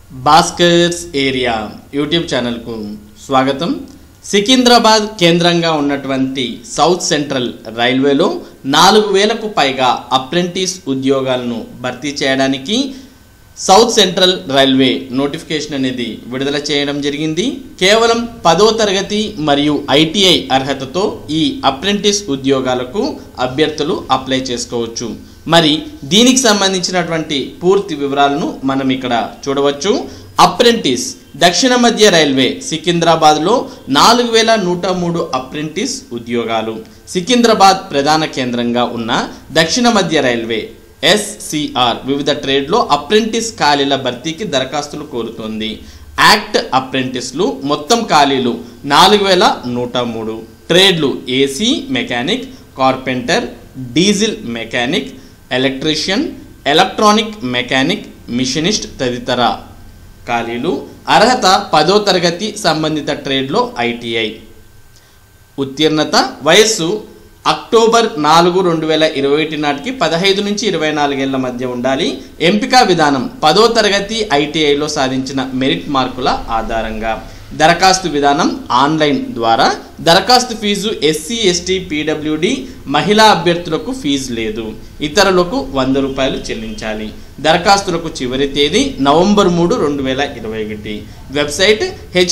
Bhaskar's area YouTube ఛానల్కు స్వాగతం. సికింద్రాబాద్ కేంద్రంగా ఉన్నటువంటి సౌత్ సెంట్రల్ రైల్వేలో 4000కు పైగా అప్రెంటిస్ ఉద్యోగాలను భర్తీ చేయడానికి సౌత్ సెంట్రల్ రైల్వే నోటిఫికేషన్ అనేది విడుదల చేయడం జరిగింది. కేవలం 10వ తరగతి మరియు ఐటీఐ అర్హతతో ఈ అప్రెంటిస్ ఉద్యోగాలకు అభ్యర్థులు అప్లై చేసుకోవచ్చు. మరి దీనికి సంబంధించినటువంటి పూర్తి వివరాలను మనం ఇక్కడ చూడవచ్చు. అప్రెంటిస్ దక్షిణ మధ్య రైల్వే సికింద్రాబాద్లో 4103 అప్రెంటిస్ ఉద్యోగాలు. సికింద్రాబాద్ ప్రధాన కేంద్రంగా ఉన్న దక్షిణ మధ్య రైల్వే SCR వివిధ ట్రేడ్లో అప్రెంటిస్ ఖాళీల భర్తీకి దరఖాస్తులు కోరుతోంది. యాక్ట్ అప్రెంటిస్లు మొత్తం ఖాళీలు 4103. ట్రేడ్లు AC mechanic, carpenter, diesel mechanic, electrician, electronic mechanic, machinist తదితర ఖాళీలు. అర్హత 10వ తరగతి సంబంధిత ట్రేడ్లో ఐటీఐ. ఉత్తీర్ణత వయస్సు అక్టోబర్ 4, 2021 నాటికి 15 నుంచి 24 ఏళ్ల మధ్య ఉండాలి. ఎంపిక విధానం 10వ తరగతి ఐటీఐలో సాధించిన మెరిట్ మార్కుల ఆధారంగా. దరఖాస్తు విధానం ఆన్లైన్ ద్వారా. దరఖాస్తు ఫీజు SC, ST, PWD మహిళా అభ్యర్థులకు ఫీజు లేదు. ఇతరులకు ₹100 చెల్లించాలి. దరఖాస్తులకు చివరి తేదీ నవంబర్ 3, 2021. వెబ్సైట్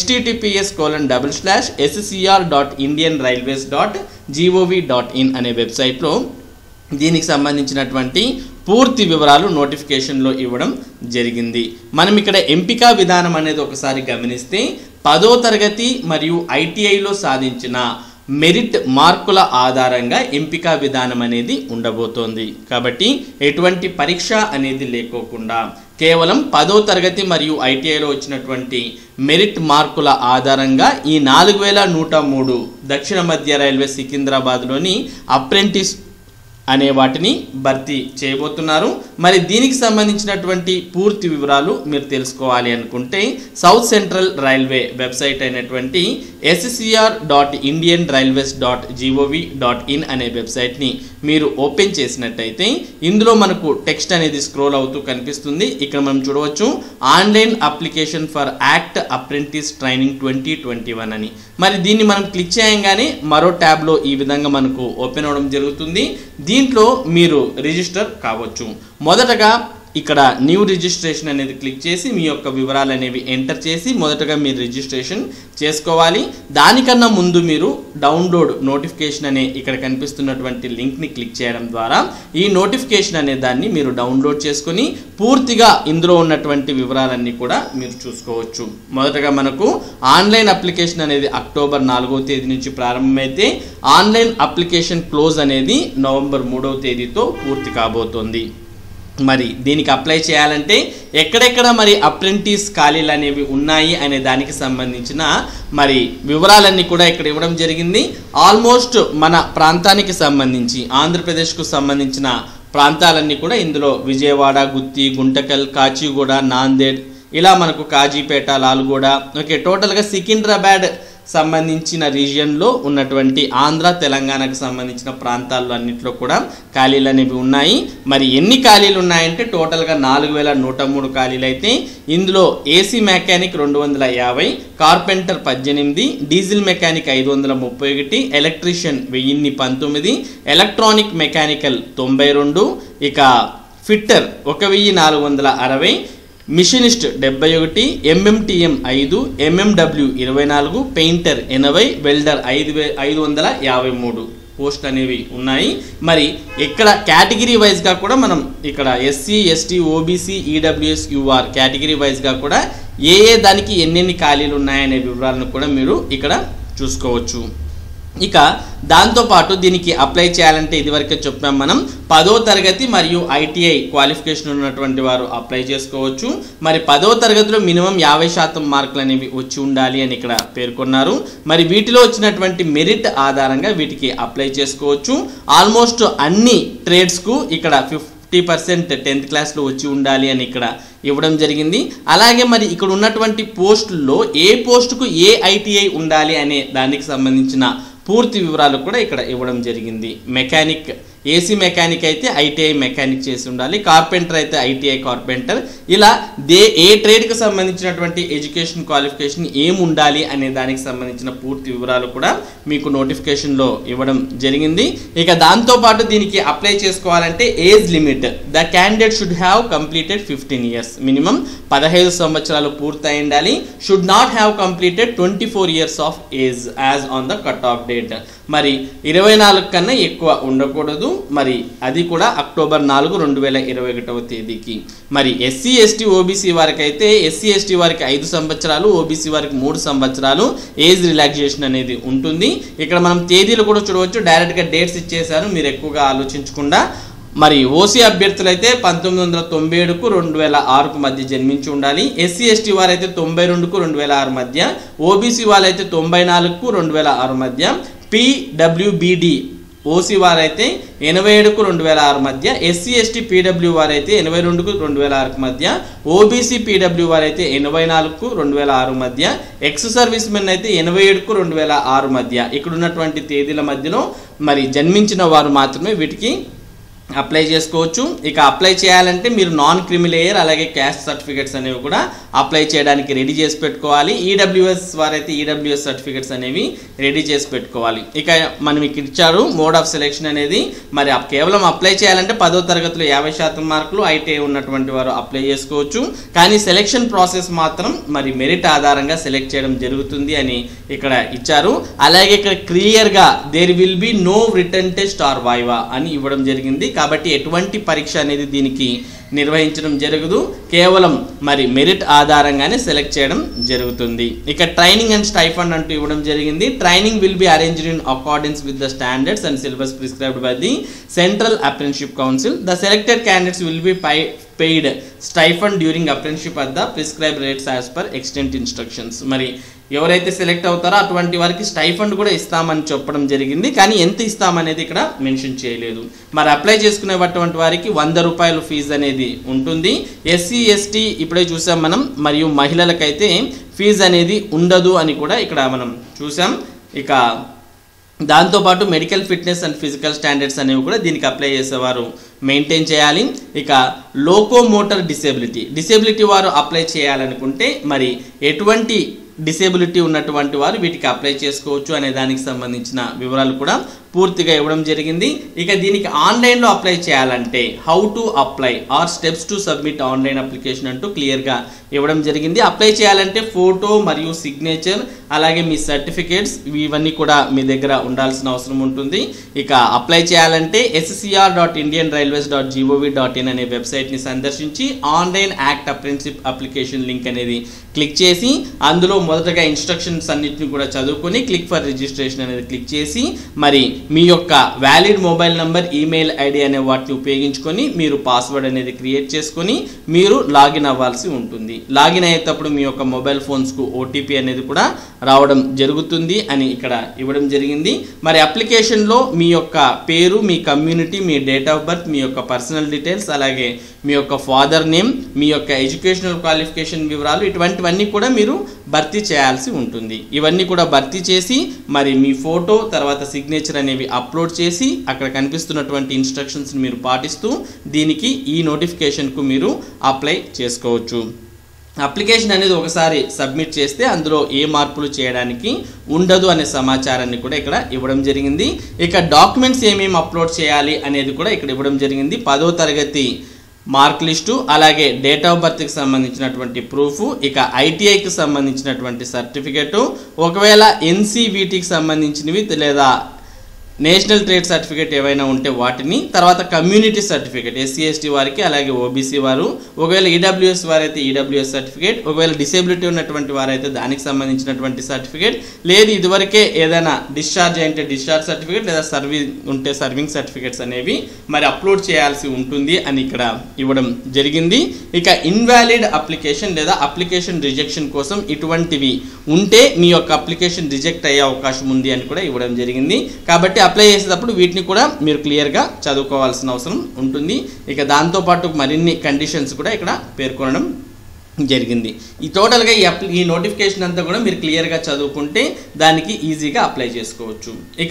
https://scr.indianrailways.gov.in అనే వెబ్సైట్లో దీనికి సంబంధించినటువంటి పూర్తి వివరాలు నోటిఫికేషన్లో ఇవ్వడం జరిగింది. మనం ఇక్కడ ఎంపిక విధానం అనేది ఒకసారి గమనిస్తే 10వ తరగతి మరియు ఐటీఐలో సాధించిన మెరిట్ మార్కుల ఆధారంగా ఎంపిక విధానం అనేది ఉండబోతోంది. కాబట్టి ఎటువంటి పరీక్ష అనేది లేకోకుండా కేవలం 10వ తరగతి మరియు ఐటీఐలో వచ్చినటువంటి మెరిట్ మార్కుల ఆధారంగా ఈ 4103 దక్షిణ మధ్య రైల్వే సికింద్రాబాద్లోని అప్రెంటిస్ అనే వాటిని భర్తీ చేయబోతున్నారు. మరి దీనికి సంబంధించినటువంటి పూర్తి వివరాలు మీరు తెలుసుకోవాలి అనుకుంటే సౌత్ సెంట్రల్ రైల్వే వెబ్సైట్ అయినటువంటి scr.indianrailways.gov.in అనే వెబ్సైట్ని మీరు ఓపెన్ చేసినట్టయితే ఇందులో మనకు టెక్స్ట్ అనేది స్క్రోల్ అవుతూ కనిపిస్తుంది. ఇక్కడ మనం చూడవచ్చు online application for act apprentice training 2021 అని. మరి దీన్ని మనం క్లిక్ చేయగానే మరో ట్యాబ్లో ఈ విధంగా మనకు ఓపెన్ అవ్వడం జరుగుతుంది. దీంట్లో మీరు రిజిస్టర్ కావచ్చు. మొదటగా ఇక్కడ న్యూ రిజిస్ట్రేషన్ అనేది క్లిక్ చేసి మీ యొక్క వివరాలు అనేవి ఎంటర్ చేసి మొదటగా మీరు రిజిస్ట్రేషన్ చేసుకోవాలి. దానికన్నా ముందు మీరు డౌన్లోడ్ నోటిఫికేషన్ అనే ఇక్కడ కనిపిస్తున్నటువంటి లింక్ని క్లిక్ చేయడం ద్వారా ఈ నోటిఫికేషన్ అనే దాన్ని మీరు డౌన్లోడ్ చేసుకొని పూర్తిగా ఇందులో ఉన్నటువంటి వివరాలన్నీ కూడా మీరు చూసుకోవచ్చు. మొదటగా మనకు ఆన్లైన్ అప్లికేషన్ అనేది అక్టోబర్ 4వ తేదీ నుంచి ప్రారంభమైతే ఆన్లైన్ అప్లికేషన్ క్లోజ్ అనేది నవంబర్ 3వ తేదీతో పూర్తి కాబోతోంది. మరి దీనికి అప్లై చేయాలంటే ఎక్కడెక్కడ మరి అప్రెంటిస్ ఖాళీలు అనేవి ఉన్నాయి అనే దానికి సంబంధించిన మరి వివరాలన్నీ కూడా ఇక్కడ ఇవ్వడం జరిగింది. ఆల్మోస్ట్ మన ప్రాంతానికి సంబంధించి ఆంధ్రప్రదేశ్కు సంబంధించిన ప్రాంతాలన్నీ కూడా ఇందులో విజయవాడ, గుత్తి, గుంటకల్, కాచిగూడ, నాందేడ్, ఇలా మనకు కాజీపేట, లాల్గూడ, ఓకే, టోటల్గా సికింద్రాబాద్ సంబంధించిన రీజియన్లో ఉన్నటువంటి ఆంధ్ర, తెలంగాణకు సంబంధించిన ప్రాంతాల్లో అన్నింటిలో కూడా ఖాళీలు అనేవి ఉన్నాయి. మరి ఎన్ని ఖాళీలు ఉన్నాయంటే టోటల్గా 4103 ఖాళీలు అయితే ఇందులో AC mechanic 250, carpenter 18, diesel mechanic 531, electrician 1019, electronic mechanical 92, ఇక fitter 1460, machinist 71, MMTM 5, MMW 24, painter 80, welder 553 పోస్టులు అనేవి ఉన్నాయి. మరి ఇక్కడ కేటగిరీ వైజ్గా కూడా మనం ఇక్కడ SC, ST, OBC, EWS, UR category వైజ్గా కూడా ఏ దానికి ఎన్నెన్ని ఖాళీలు ఉన్నాయనే వివరాలను కూడా మీరు ఇక్కడ చూసుకోవచ్చు. ఇక దాంతోపాటు దీనికి అప్లై చేయాలంటే ఇదివరకే చెప్పాం మనం 10వ తరగతి మరియు ఐటీఐ క్వాలిఫికేషన్ ఉన్నటువంటి వారు అప్లై చేసుకోవచ్చు. మరి 10వ తరగతిలో మినిమం 50% మార్కులు అనేవి వచ్చి ఉండాలి అని ఇక్కడ పేర్కొన్నారు. మరి వీటిలో వచ్చినటువంటి మెరిట్ ఆధారంగా వీటికి అప్లై చేసుకోవచ్చు. ఆల్మోస్ట్ అన్ని ట్రేడ్స్కు ఇక్కడ 50% 10th క్లాస్లో వచ్చి ఉండాలి అని ఇక్కడ ఇవ్వడం జరిగింది. అలాగే మరి ఇక్కడ ఉన్నటువంటి పోస్టుల్లో ఏ పోస్టుకు ఏ ఐటీఐ ఉండాలి అనే దానికి సంబంధించిన పూర్తి వివరాలు కూడా ఇక్కడ ఇవ్వడం జరిగింది. మెకానిక్ ఏసీ మెకానిక్ అయితే ఐటీఐ మెకానిక్ చేసి ఉండాలి, కార్పెంటర్ అయితే ఐటీఐ కార్పెంటర్. ఇలా ఏ ట్రేడ్కి సంబంధించినటువంటి ఎడ్యుకేషన్ క్వాలిఫికేషన్ ఏం ఉండాలి అనే దానికి సంబంధించిన పూర్తి వివరాలు కూడా మీకు నోటిఫికేషన్లో ఇవ్వడం జరిగింది. ఇక దాంతోపాటు దీనికి అప్లై చేసుకోవాలంటే age limit, the candidate should have completed 15 years, minimum 15 సంవత్సరాలు పూర్తయి ఉండాలి. Should not have completed 24 years of age as on the cut off date. మరి 24 కన్నా ఎక్కువ ఉండకూడదు. మరి అది కూడా అక్టోబర్ 4, 2021 తేదీకి. మరి ఎస్సీ ఎస్టీ ఓబీసీ వారికి అయితే ఎస్సీ ఎస్టీ వారికి 5 సంవత్సరాలు, ఓబీసీ వారికి 3 సంవత్సరాలు ఏజ్ రిలాక్సేషన్ అనేది ఉంటుంది. ఇక్కడ మనం తేదీలు కూడా చూడవచ్చు, డైరెక్ట్గా డేట్స్ ఇచ్చేసారు, మీరు ఎక్కువగా ఆలోచించకుండా. మరి ఓసీ అభ్యర్థులు అయితే 1997కు 2006కు మధ్య జన్మించి ఉండాలి. ఎస్సీ ఎస్టీ వారైతే 92కు 2006 మధ్య, ఓబీసీ వాళ్ళైతే 94కు 2006 మధ్య, పీడబ్ల్యూబీడీ ఓసీ వారైతే 87కు 2006 మధ్య, ఎస్సీ ఎస్టీ పీడబ్ల్యూ వారైతే 82కు 2006 మధ్య, ఓబీసీ పీడబ్ల్యూ వారైతే 84కు 2006 మధ్య, ఎక్స్ సర్వీస్ మెన్ అయితే 87కు 2006 మధ్య. ఇక్కడ ఉన్నటువంటి తేదీల మధ్యలో మరి జన్మించిన వారు మాత్రమే వీటికి అప్లై చేసుకోవచ్చు. ఇక అప్లై చేయాలంటే మీరు non creamy layer caste certificates అనేవి కూడా అప్లై చేయడానికి రెడీ చేసి పెట్టుకోవాలి. ఈడబ్ల్యూఎస్ వారైతే ఈడబ్ల్యూఎస్ సర్టిఫికేట్స్ అనేవి రెడీ చేసి పెట్టుకోవాలి. ఇక మనం ఇక్కడ ఇచ్చారు మోడ్ ఆఫ్ సెలెక్షన్ అనేది. మరి కేవలం అప్లై చేయాలంటే 10వ తరగతిలో 50% మార్కులు ఐటీఐ ఉన్నటువంటి వారు అప్లై చేసుకోవచ్చు. కానీ సెలెక్షన్ ప్రాసెస్ మాత్రం మరి మెరిట్ ఆధారంగా సెలెక్ట్ చేయడం జరుగుతుంది అని ఇక్కడ ఇచ్చారు. అలాగే ఇక్కడ క్లియర్గా there will be no written test or viva అని ఇవ్వడం జరిగింది. కాబట్టి ఎటువంటి పరీక్ష అనేది దీనికి నిర్వహించడం జరగదు, కేవలం మరి మెరిట్ ఆధారంగానే సెలెక్ట్ చేయడం జరుగుతుంది. ఇక ట్రైనింగ్ అండ్ స్టైఫండ్ అంటూ ఇవ్వడం జరిగింది. Training will be arranged in accordance with the standards and syllabus prescribed by the central apprenticeship council. The selected candidates will be paid stipend during apprenticeship at the prescribed rates as per extent instructions. మరి ఎవరైతే select అవుతారో అటువంటి వారికి stipend కూడా ఇస్తామని చెప్పడం జరిగింది, కానీ ఎంత ఇస్తామనేది ఇక్కడ మెన్షన్ చేయలేదు. మరి అప్లై చేసుకునేటువంటి వారికి 100 రూపాయలు ఫీజు అనేది ఉంటుంది. ఎస్సీ ఎస్టీ ఇప్పుడే చూసాం మనం, మరియు మహిళలకైతే ఫీజు అనేది ఉండదు అని కూడా ఇక్కడ మనం చూసాం. ఇక దాంతోపాటు medical fitness and physical standards అనేవి కూడా దీనికి అప్లై చేసేవారు మెయింటైన్ చేయాలి. ఇక లోకోమోటర్ డిసేబిలిటీ వారు అప్లై చేయాలనుకుంటే మరి ఎటువంటి డిసేబిలిటీ ఉన్నటువంటి వారు వీటికి అప్లై చేసుకోవచ్చు అనే దానికి సంబంధించిన వివరాలు కూడా పూర్తిగా ఇవ్వడం జరిగింది. ఇక దీనికి ఆన్లైన్లో అప్లై చేయాలంటే how to apply or steps to submit online application అంటూ క్లియర్గా ఇవ్వడం జరిగింది. అప్లై చేయాలంటే ఫోటో మరియు సిగ్నేచర్ అలాగే మీ సర్టిఫికేట్స్ ఇవన్నీ కూడా మీ దగ్గర ఉండాల్సిన అవసరం ఉంటుంది. ఇక అప్లై చేయాలంటే scr.indianrailways.gov.in అనే వెబ్సైట్ని సందర్శించి online act apprenticeship application link అనేది క్లిక్ చేసి అందులో మొదటగా ఇన్స్ట్రక్షన్స్ అన్నిటిని కూడా చదువుకొని క్లిక్ ఫర్ రిజిస్ట్రేషన్ అనేది క్లిక్ చేసి మరి మీ యొక్క valid mobile number, email ID అనే వాటిని ఉపయోగించుకొని మీరు పాస్వర్డ్ అనేది క్రియేట్ చేసుకొని మీరు లాగిన్ అవ్వాల్సి ఉంటుంది. లాగిన్ అయ్యేటప్పుడు మీ యొక్క మొబైల్ ఫోన్స్కు ఓటీపీ అనేది కూడా రావడం జరుగుతుంది అని ఇక్కడ ఇవ్వడం జరిగింది. మరి అప్లికేషన్లో మీ యొక్క పేరు, మీ కమ్యూనిటీ, మీ డేట్ ఆఫ్ బర్త్, మీ యొక్క పర్సనల్ డీటెయిల్స్, అలాగే మీ యొక్క ఫాదర్ నేమ్, మీ యొక్క ఎడ్యుకేషనల్ క్వాలిఫికేషన్ వివరాలు ఇటువంటివన్నీ కూడా మీరు భర్తీ చేయాల్సి ఉంటుంది. ఇవన్నీ కూడా భర్తీ చేసి మరి మీ ఫోటో తర్వాత సిగ్నేచర్ అనేవి అప్లోడ్ చేసి అక్కడ కనిపిస్తున్నటువంటి ఇన్స్ట్రక్షన్స్ మీరు పాటిస్తూ దీనికి ఈ నోటిఫికేషన్కు మీరు అప్లై చేసుకోవచ్చు. అప్లికేషన్ అనేది ఒకసారి సబ్మిట్ చేస్తే అందులో ఏ మార్పులు చేయడానికి ఉండదు అనే సమాచారాన్ని కూడా ఇక్కడ ఇవ్వడం జరిగింది. ఇక డాక్యుమెంట్స్ ఏమేమి అప్లోడ్ చేయాలి అనేది కూడా ఇక్కడ ఇవ్వడం జరిగింది. 10వ తరగతి మార్క్ లిస్టు, అలాగే డేట్ ఆఫ్ బర్త్కి సంబంధించినటువంటి ప్రూఫ్, ఇక ఐటీఐకి సంబంధించినటువంటి సర్టిఫికెటు, ఒకవేళ ఎన్సీవీటీకి సంబంధించినవి లేదా నేషనల్ ట్రేడ్ సర్టిఫికేట్ ఏవైనా ఉంటే వాటిని, తర్వాత కమ్యూనిటీ సర్టిఫికేట్ ఎస్సీ ఎస్టీ వారికి అలాగే ఓబీసీ వారు, ఒకవేళ ఈడబ్ల్యూఎస్ వారైతే ఈడబ్ల్యూఎస్ సర్టిఫికేట్, ఒకవేళ డిసేబిలిటీ ఉన్నటువంటి వారైతే దానికి సంబంధించినటువంటి సర్టిఫికేట్, లేదు ఇదివరకే ఏదైనా డిశ్చార్జ్ అయితే డిశ్చార్జ్ సర్టిఫికేట్ లేదా ఉంటే సర్వింగ్ సర్టిఫికేట్స్ అనేవి మరి అప్లోడ్ చేయాల్సి ఉంటుంది అని ఇక్కడ ఇవ్వడం జరిగింది. ఇక ఇన్వాలిడ్ అప్లికేషన్ లేదా అప్లికేషన్ రిజెక్షన్ కోసం ఇటువంటివి ఉంటే మీ యొక్క అప్లికేషన్ రిజెక్ట్ అయ్యే అవకాశం ఉంది అని కూడా ఇవ్వడం జరిగింది. కాబట్టి అప్లై చేసేటప్పుడు వీటిని కూడా మీరు క్లియర్గా చదువుకోవాల్సిన అవసరం ఉంటుంది. ఇక దాంతోపాటు మరిన్ని కండిషన్స్ కూడా ఇక్కడ పేర్కొనడం జరిగింది. ఈ టోటల్గా ఈ నోటిఫికేషన్ అంతా కూడా మీరు క్లియర్గా చదువుకుంటే దానికి ఈజీగా అప్లై చేసుకోవచ్చు. ఇక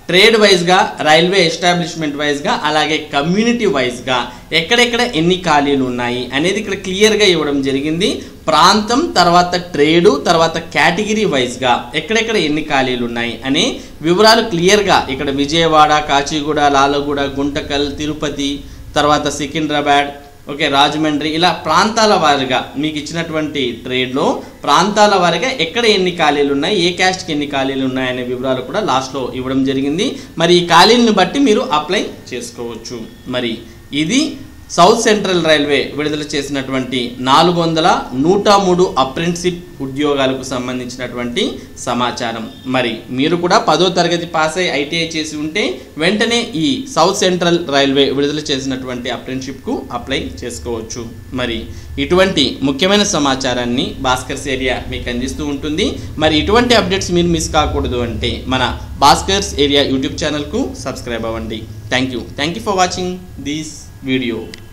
ట్రేడ్ వైజ్గా, రైల్వే ఎస్టాబ్లిష్మెంట్ వైజ్గా, అలాగే కమ్యూనిటీ వైజ్గా ఎక్కడెక్కడ ఎన్ని ఖాళీలు ఉన్నాయి అనేది ఇక్కడ క్లియర్గా ఇవ్వడం జరిగింది. ప్రాంతం, తర్వాత ట్రేడు, తర్వాత కేటగిరీ వైజ్గా ఎక్కడెక్కడ ఎన్ని ఖాళీలు ఉన్నాయి అనే వివరాలు క్లియర్గా ఇక్కడ విజయవాడ, కాచిగూడ, లాలగూడ, గుంటకల్, తిరుపతి, తర్వాత సికింద్రాబాద్, ఓకే, రాజమండ్రి, ఇలా ప్రాంతాల వారిగా మీకు ఇచ్చినటువంటి ట్రేడ్లో ప్రాంతాల వారిగా ఎక్కడ ఎన్ని ఖాళీలు ఉన్నాయి, ఏ క్యాస్ట్కి ఎన్ని ఖాళీలు ఉన్నాయి అనే వివరాలు కూడా లాస్ట్లో ఇవ్వడం జరిగింది. మరి ఈ ఖాళీలను బట్టి మీరు అప్లై చేసుకోవచ్చు. మరి ఇది సౌత్ సెంట్రల్ రైల్వే విడుదల చేసినటువంటి 403 అప్రెంటిస్షిప్ ఉద్యోగాలకు సంబంధించినటువంటి సమాచారం. మరి మీరు కూడా 10వ తరగతి పాస్ అయి ఐటీఐ చేసి ఉంటే వెంటనే ఈ సౌత్ సెంట్రల్ రైల్వే విడుదల చేసినటువంటి అప్రెంటిస్షిప్కు అప్లై చేసుకోవచ్చు. మరి ఇటువంటి ముఖ్యమైన సమాచారాన్ని భాస్కర్స్ ఏరియా మీకు అందిస్తూ ఉంటుంది. మరి ఇటువంటి అప్డేట్స్ మీరు మిస్ కాకూడదు అంటే మన భాస్కర్స్ ఏరియా యూట్యూబ్ ఛానల్కు సబ్స్క్రైబ్ అవ్వండి. Thank you for watching this video.